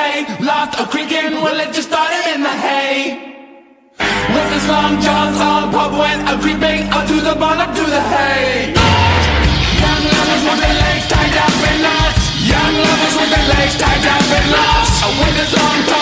Hayloft, a creaking, well it just started in the hay. With his long johns on, pop went a creeping up to the barn, up to the hay. Young lovers with their legs tied up in knots. Young lovers with their legs tied up in knots. With his long